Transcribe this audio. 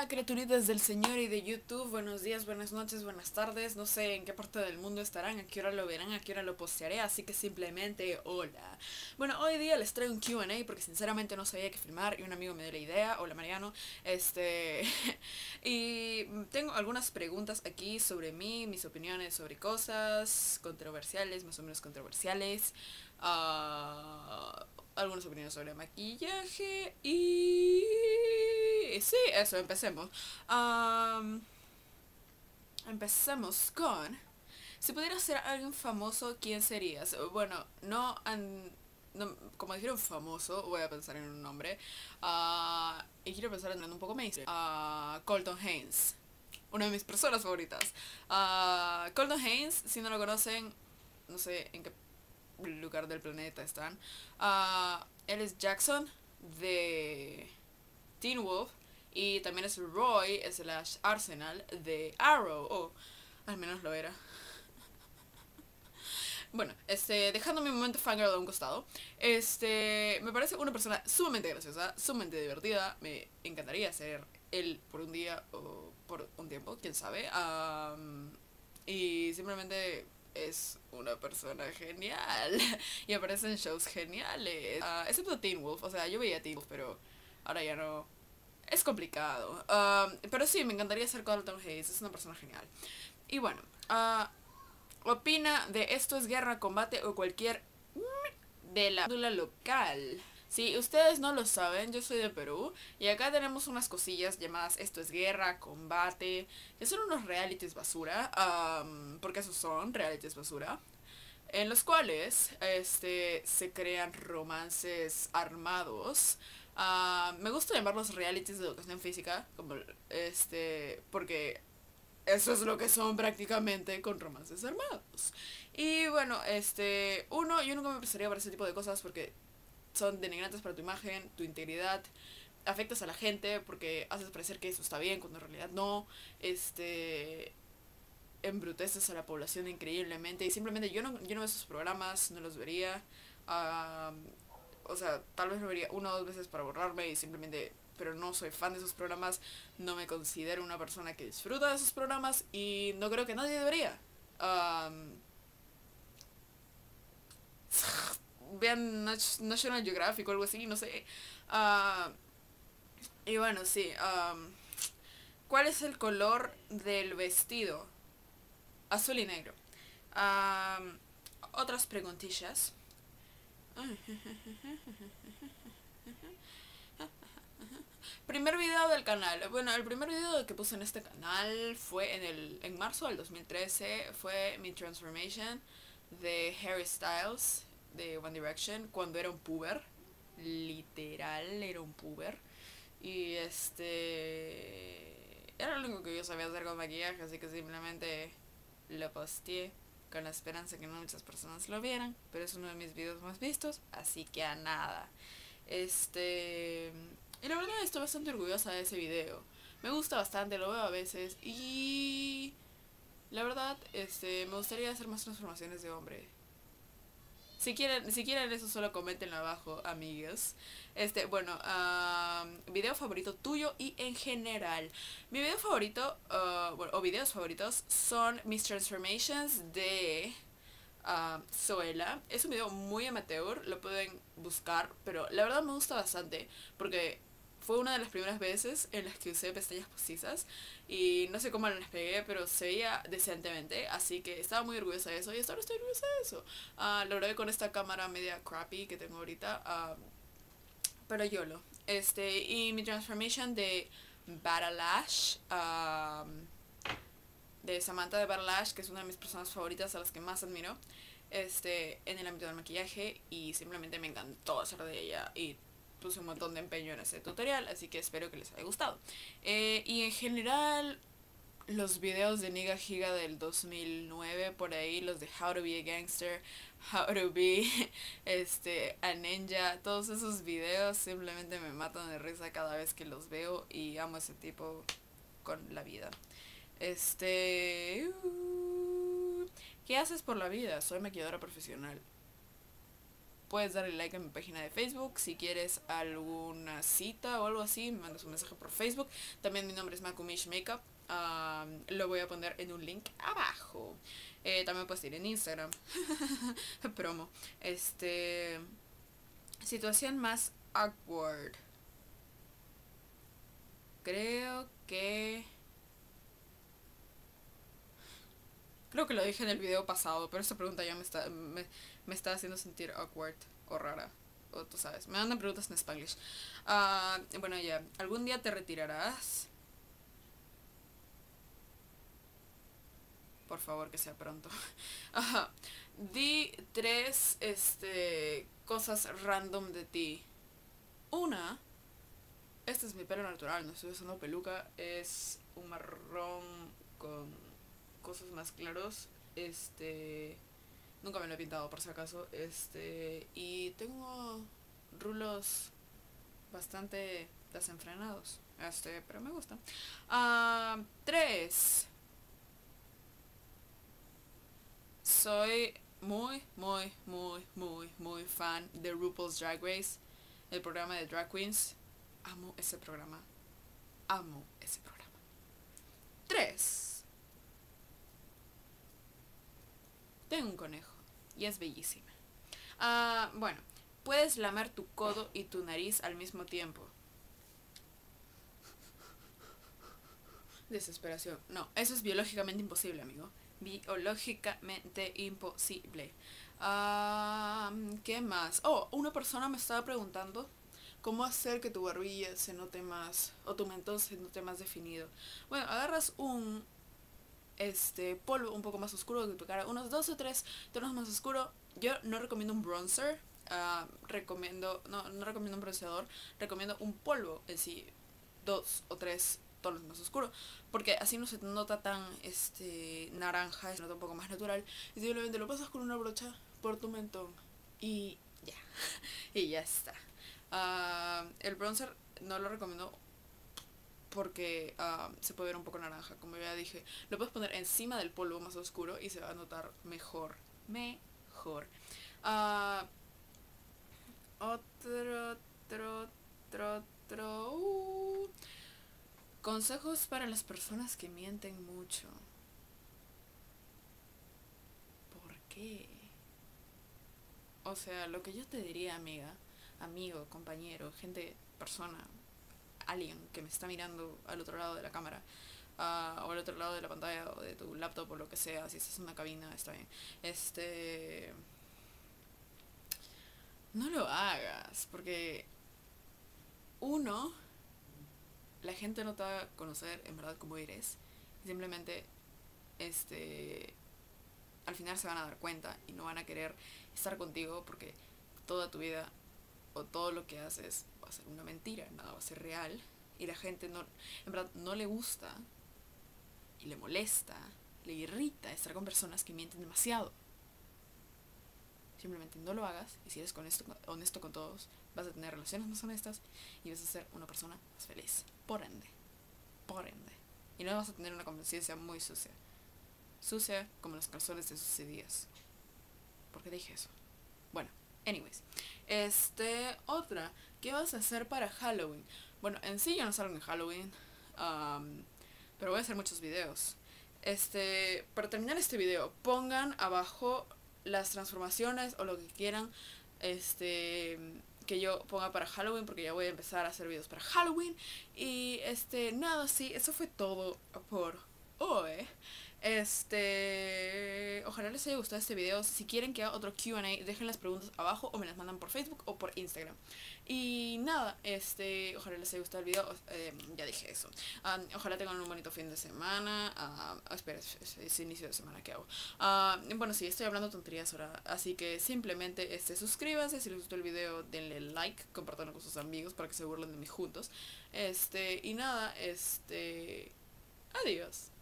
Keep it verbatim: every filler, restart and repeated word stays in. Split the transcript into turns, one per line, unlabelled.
Hola criaturitas del Señor y de YouTube, buenos días, buenas noches, buenas tardes, no sé en qué parte del mundo estarán, a qué hora lo verán, a qué hora lo postearé, así que simplemente hola. Bueno, hoy día les traigo un Q and A porque sinceramente no sabía qué filmar y un amigo me dio la idea, hola Mariano, este... y tengo algunas preguntas aquí sobre mí, mis opiniones sobre cosas controversiales, más o menos controversiales, uh, algunas opiniones sobre maquillaje y... sí, eso, empecemos. Um, empecemos con... Si pudieras ser alguien famoso, ¿quién serías? Bueno, no, an, no como dijeron famoso, voy a pensar en un nombre. Uh, y quiero pensar en un poco mainstream. Uh, Colton Haynes, una de mis personas favoritas. Uh, Colton Haynes, si no lo conocen, no sé en qué lugar del planeta están. Uh, él es Jackson de Teen Wolf. Y también es Roy slash Arsenal de Arrow. O al menos lo era. Bueno, este, dejando mi momento fangirl a un costado, este, me parece una persona sumamente graciosa, sumamente divertida. Me encantaría ser él por un día o por un tiempo, quién sabe. Um, y simplemente es una persona genial. Y aparece en shows geniales. Uh, excepto Teen Wolf, o sea, yo veía Teen Wolf, pero ahora ya no. Es complicado. Uh, pero sí, me encantaría ser Colton Haynes, es una persona genial. Y bueno, uh, opina de Esto es Guerra, Combate o cualquier de la farándula local. Si ustedes no lo saben, yo soy de Perú y acá tenemos unas cosillas llamadas Esto es Guerra, Combate, que son unos realities basura, um, porque esos son realities basura, en los cuales este, se crean romances armados. Uh, me gusta llamarlos realities de educación física, como este, porque eso es lo que son prácticamente con romances armados. Y bueno, este, uno, yo nunca me prestaría para ese tipo de cosas porque son denigrantes para tu imagen, tu integridad, afectas a la gente porque haces parecer que eso está bien cuando en realidad no, este, embruteces a la población increíblemente y simplemente yo no, yo no veo esos programas, no los vería. Uh, o sea, tal vez lo vería una o dos veces para borrarme y simplemente, pero no soy fan de esos programas, no me considero una persona que disfruta de esos programas y no creo que nadie debería. Um, vean National Geographic o algo así, no sé. Uh, y bueno, sí. Um, ¿Cuál es el color del vestido? Azul y negro. Um, otras preguntillas. Primer video del canal. Bueno, el primer video que puse en este canal fue en el en marzo del dos mil trece. Fue mi transformation de Harry Styles de One Direction cuando era un puber. Literal, era un puber. Y este... era lo único que yo sabía hacer con maquillaje, así que simplemente lo posteé con la esperanza que no muchas personas lo vieran, pero es uno de mis videos más vistos, así que a nada. Este... Y la verdad estoy bastante orgullosa de ese video. Me gusta bastante, lo veo a veces y... la verdad, este, me gustaría hacer más transformaciones de hombre. Si quieren, si quieren eso solo coméntenlo abajo, amigos. Este, bueno, um, video favorito tuyo y en general. Mi video favorito, uh, bueno, o videos favoritos son mis transformations de uh, Zoella. Es un video muy amateur, lo pueden buscar, pero la verdad me gusta bastante porque fue una de las primeras veces en las que usé pestañas postizas y no sé cómo las pegué, pero se veía decentemente, así que estaba muy orgullosa de eso y hasta ahora estoy orgullosa de eso. Uh, lo grabé con esta cámara media crappy que tengo ahorita, uh, pero YOLO. Este, y mi transformation de Batalash, uh, de Samantha de Batalash, que es una de mis personas favoritas, a las que más admiro, este, en el ámbito del maquillaje, y simplemente me encantó hacer de ella y puse un montón de empeño en ese tutorial, así que espero que les haya gustado. Eh, y en general, los videos de Niga Giga del dos mil nueve, por ahí, los de How to be a Gangster, How to be este, a Ninja, todos esos videos simplemente me matan de risa cada vez que los veo y amo a ese tipo con la vida. Este... Uh, ¿qué haces por la vida? Soy maquilladora profesional. puedes darle like a mi página de Facebook. Si quieres alguna cita o algo así, me mandas un mensaje por Facebook. También mi nombre es Makumish Makeup. Um, lo voy a poner en un link abajo. Eh, también puedes ir en Instagram. Promo. Este... Situación más awkward. Creo que... Creo que lo dije en el video pasado, pero esta pregunta ya me está, me, me está haciendo sentir awkward o rara. O tú sabes, me mandan preguntas en Spanglish. Uh, bueno, ya. ¿Algún día te retirarás? Por favor, que sea pronto. Ajá. Di tres este, cosas random de ti. Una, este es mi pelo natural, no estoy usando peluca. Es un marrón con cosas más claros. Este... Nunca me lo he pintado por si acaso. Este... Y tengo rulos bastante desenfrenados. Este, pero me gusta. Uh, tres. Soy muy, muy, muy, muy, muy fan de RuPaul's Drag Race. El programa de Drag Queens. Amo ese programa. Amo ese programa. Tres. Tengo un conejo. Y es bellísima. Uh, bueno, puedes lamer tu codo y tu nariz al mismo tiempo. Desesperación. No, eso es biológicamente imposible, amigo. Biológicamente imposible. Uh, ¿Qué más? Oh, una persona me estaba preguntando cómo hacer que tu barbilla se note más, o tu mentón se note más definido. Bueno, agarras un este polvo un poco más oscuro de tu cara, unos dos o tres tonos más oscuros. Yo no recomiendo un bronzer, uh, recomiendo, no, no recomiendo un bronceador, recomiendo un polvo en sí, dos o tres tonos más oscuros, porque así no se nota tan este naranja, se nota un poco más natural, y simplemente lo pasas con una brocha por tu mentón y ya, y ya está. Uh, el bronzer no lo recomiendo porque uh, se puede ver un poco naranja, como ya dije. Lo puedes poner encima del polvo más oscuro y se va a notar mejor. Mejor. Uh, otro, otro, otro, otro. Uh. Consejos para las personas que mienten mucho. ¿Por qué? O sea, lo que yo te diría, amiga, amigo, compañero, gente, persona, alguien que me está mirando al otro lado de la cámara, uh, o al otro lado de la pantalla, o de tu laptop, o lo que sea, si estás en una cabina, está bien. Este... No lo hagas, porque... Uno, la gente no te va a conocer en verdad como eres. Simplemente, este... al final se van a dar cuenta y no van a querer estar contigo porque toda tu vida o todo lo que haces va a ser una mentira, nada va a ser real, y la gente no, en verdad no le gusta y le molesta, le irrita estar con personas que mienten demasiado. Simplemente no lo hagas, y si eres honesto, honesto con todos, vas a tener relaciones más honestas y vas a ser una persona más feliz. Por ende, por ende. Y no vas a tener una conciencia muy sucia. Sucia como los calzones de sus días. ¿Por qué dije eso? Bueno, anyways. Este, otra. ¿Qué vas a hacer para Halloween? Bueno, en sí yo no salgo en Halloween. Um, pero voy a hacer muchos videos. Este, para terminar este video, pongan abajo las transformaciones o lo que quieran. Este... que yo ponga para Halloween, porque ya voy a empezar a hacer videos para Halloween. Y este, nada, sí, eso fue todo por hoy. Este, ojalá les haya gustado este video. Si quieren que haga otro Q and A, dejen las preguntas abajo o me las mandan por Facebook o por Instagram. Y nada, este, ojalá les haya gustado el video. eh, Ya dije eso. um, Ojalá tengan un bonito fin de semana. uh, oh, Espera, es, es inicio de semana, ¿qué hago? Uh, bueno, sí, estoy hablando tonterías ahora. Así que simplemente este, suscríbanse. Si les gustó el video, denle like, compartanlo con sus amigos para que se burlen de mí juntos. Este, y nada, este, adiós.